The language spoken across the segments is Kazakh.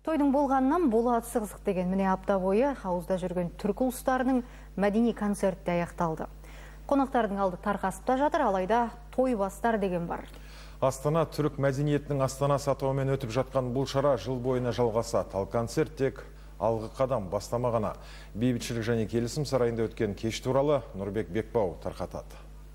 Тойдың болғаннан болатысы қызық деген міне апта бойы ауызда жүрген түркі ұлыстарының мәдени концертте аяқталды. Қонақтардың алды тарқасып та жатыр, алайда той бастар деген бар. Астана түрік мәдениетінің астанасы атауымен өтіп жатқан бұл шара жыл бойына жалғасады. Ал концерт тек алғы қадам бастама ғана. Бейбітшілік және келісім сарайында өткен кеш туралы Нұрбек Бекбау тарқатады.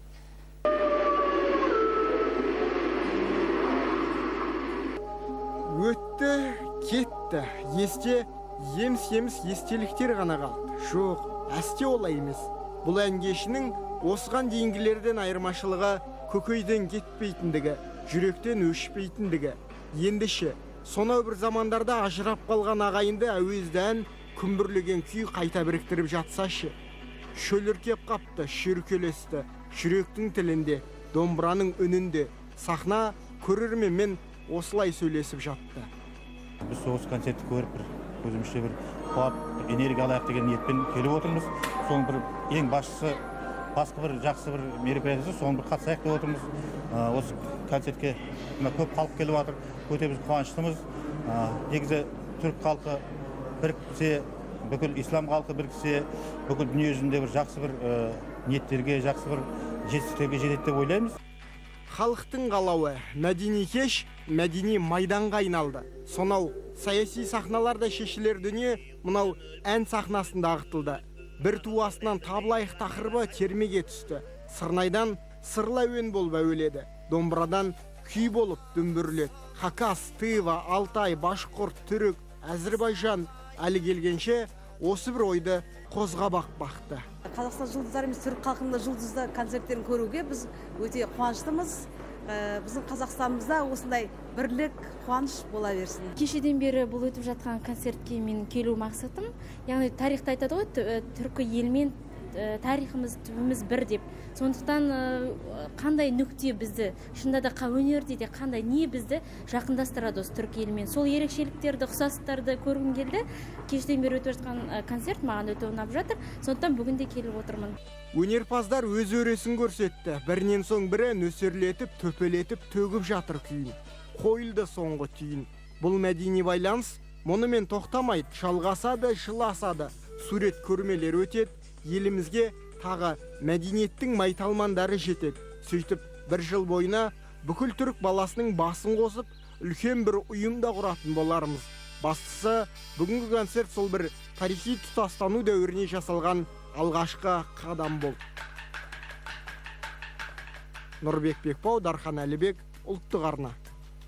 Өтті, кетті, есте емс-емс естеліктер ғана қалды. Жоқ, әсте олай емес. Бұл ән кешінің осыған дейінгілерден айырмашылығы көкейден кетпейтіндігі, жүректен өшпейтіндігі. Ендеше, сонау бір замандарда ажырап қалған ағайынды әуезден күмбірлеген күй қайта біріктіріп жатсашы. Шөліркеп қапты, шүйіркелесті, жүректің тілінде, домбыраның үнінде, сахна көрерменмен осылай сөйлесіп жатты. Біз осы концертті көріп, өзімізше бір қуат, энергия алайық деген ниетпен келіп отырмыз. Соның бір ең басшысы, басқа бір жақсы бір мероприятиясы, соның бір қатысайық деп отырмыз. Осы концертке көп халық келіп жатыр, өте біз қуаныштымыз. Негізі түрік халқы біріксе, бүкіл ислам халқы біріксе, бүкіл дүние жүзінде бір жақсы бір ниеттерге, жақсы бір жетістіктерге жетеді деп ойлаймыз. Халықтың қалауы мәдени кеш, мәдени майданға айналды. Сонау саяси сахналарда шешілер дүние мынау ән сахнасында ағытылды. Бір туасынан табылайық тақырыбы термеге түсті. Сырнайдан сырлы әуен болып әуеледі. Домбырадан күй болып дүмбірледі. Хакас, Тыва, Алтай, Башқұрт, Түрік, Әзірбайжан әлі келгенше осы бір ойды қозғабақ бақты. Қазақстан жұлдыздары емес түрік халқында жұлдызды концерттерін көруге біз өте қуаныштымыз. Біздің Қазақстанымызда осындай бірлік, қуаныш бола берсін. Кешеден бері бұл өтіп жатқан концертке мен келу мақсатым, яғни тарихта айтады ғой, түркі елмен тарихымыз, түбіміз бір деп. Сондықтан қандай нүкте бізді, шында да өнерде де қандай не бізді жақындастырады осы түркі елмен. Сол ерекшеліктерді, ұқсастықтарды көргім келді. Кешеден бері өтіп жатқан концерт маған өте ұнап жатыр. Сондықтан бүгін де келіп отырмын. Өнерпаздар өз өресін көрсетті. Бірінен соң бірі нөсерлетіп, төпелетіп, төгіп жатыр күйін. Қойылды соңғы түйін. Бұл мәдени байланыс мұнымен тоқтамайды, жалғасады, жыласады. Сурет көрмелер өтеді. Елімізге тағы мәдениеттің майталмандары жетеді. Сөйтіп, бір жыл бойына бүкіл түрік баласының басын қосып, үлкен бір ұйымда құратын боларымыз. Бастысы, бүгінгі концерт сол бір тарихи тұтастану дәуіріне жасалған алғашқы қадам болды. Нұрбек Бекбау, Дархан Әлібек, ұлттық арна.